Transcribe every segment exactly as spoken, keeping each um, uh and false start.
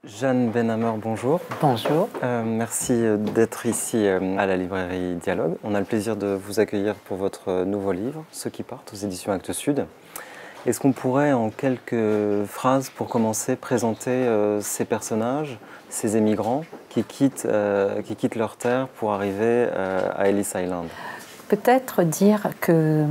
Jeanne Benhammer, bonjour. Bonjour. Euh, merci d'être ici à la librairie Dialogue. On a le plaisir de vous accueillir pour votre nouveau livre, Ceux qui partent, aux éditions Actes Sud. Est-ce qu'on pourrait, en quelques phrases, pour commencer, présenter euh, ces personnages, ces émigrants qui quittent, euh, qui quittent leur terre pour arriver euh, à Ellis Island? Peut-être dire que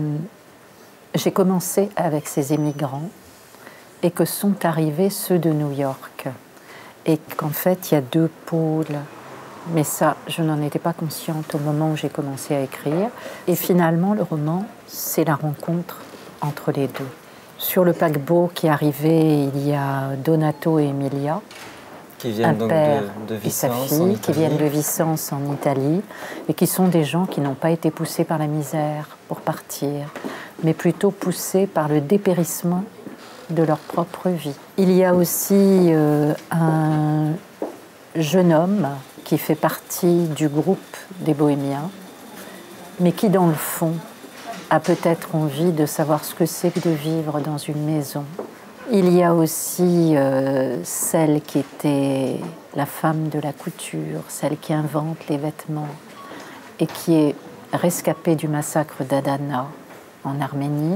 j'ai commencé avec ces émigrants et que sont arrivés ceux de New York. Et qu'en fait, il y a deux pôles. Mais ça, je n'en étais pas consciente au moment où j'ai commencé à écrire. Et finalement, le roman, c'est la rencontre entre les deux. Sur le paquebot qui arrivait, il y a Donato et Emilia, qui viennent un donc père de, de et sa Vicence, fille, qui viennent de Vicence en Italie, et qui sont des gens qui n'ont pas été poussés par la misère pour partir, mais plutôt poussés par le dépérissement de leur propre vie. Il y a aussi euh, un jeune homme qui fait partie du groupe des Bohémiens, mais qui dans le fond a peut-être envie de savoir ce que c'est que de vivre dans une maison. Il y a aussi euh, celle qui était la femme de la couture, celle qui invente les vêtements et qui est rescapée du massacre d'Adana en Arménie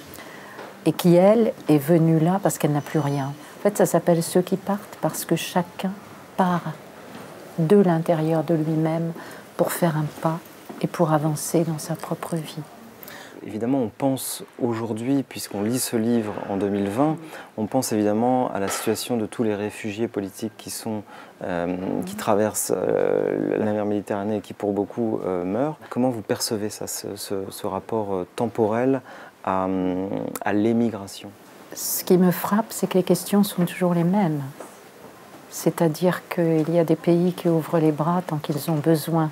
et qui, elle, est venue là parce qu'elle n'a plus rien. En fait, ça s'appelle Ceux qui partent parce que chacun part de l'intérieur de lui-même pour faire un pas et pour avancer dans sa propre vie. Évidemment, on pense aujourd'hui, puisqu'on lit ce livre en deux mille vingt, on pense évidemment à la situation de tous les réfugiés politiques qui, sont, euh, qui traversent euh, la mer Méditerranée et qui, pour beaucoup, euh, meurent. Comment vous percevez ça, ce, ce, ce rapport temporel à, à l'émigration? Ce qui me frappe, c'est que les questions sont toujours les mêmes. C'est-à-dire qu'il y a des pays qui ouvrent les bras tant qu'ils ont besoin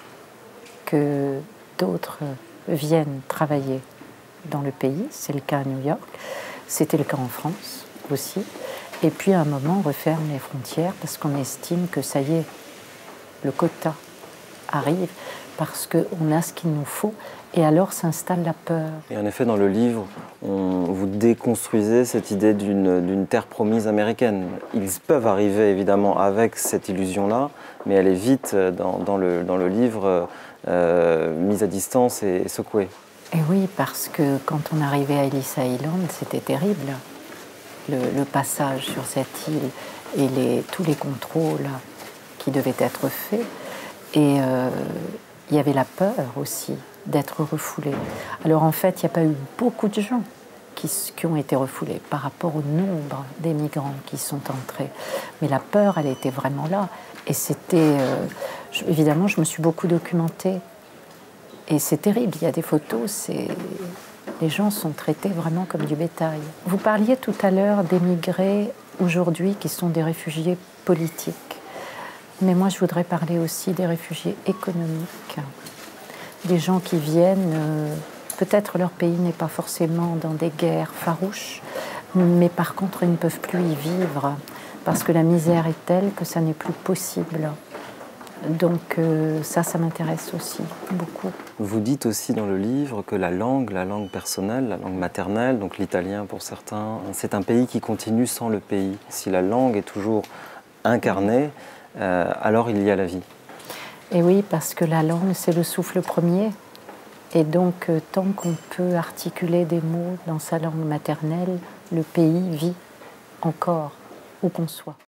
que d'autres viennent travailler dans le pays. C'est le cas à New York, c'était le cas en France aussi. Et puis à un moment, on referme les frontières parce qu'on estime que ça y est, le quota arrive parce qu'on a ce qu'il nous faut. Et alors s'installe la peur. Et en effet, dans le livre, on, vous déconstruisez cette idée d'une terre promise américaine. Ils peuvent arriver évidemment avec cette illusion-là, mais elle est vite dans, dans, le, dans le livre euh, mise à distance et, et secouée. Et oui, parce que quand on arrivait à Ellis Island, c'était terrible. Le, le passage sur cette île et les, tous les contrôles qui devaient être faits. Et euh, il y avait la peur aussi d'être refoulé. Alors en fait, il n'y a pas eu beaucoup de gens qui, qui ont été refoulés par rapport au nombre des migrants qui sont entrés. Mais la peur, elle était vraiment là. Et c'était... Euh, je, évidemment, je me suis beaucoup documentée. Et c'est terrible, il y a des photos, les gens sont traités vraiment comme du bétail. Vous parliez tout à l'heure d'émigrés aujourd'hui qui sont des réfugiés politiques. Mais moi, je voudrais parler aussi des réfugiés économiques. Des gens qui viennent, euh, peut-être leur pays n'est pas forcément dans des guerres farouches, mais par contre, ils ne peuvent plus y vivre parce que la misère est telle que ça n'est plus possible. Donc euh, ça, ça m'intéresse aussi beaucoup. Vous dites aussi dans le livre que la langue, la langue personnelle, la langue maternelle, donc l'italien pour certains, c'est un pays qui continue sans le pays. Si la langue est toujours incarnée, euh, alors il y a la vie. Et oui, parce que la langue, c'est le souffle premier. Et donc, euh, tant qu'on peut articuler des mots dans sa langue maternelle, le pays vit encore, où qu'on soit.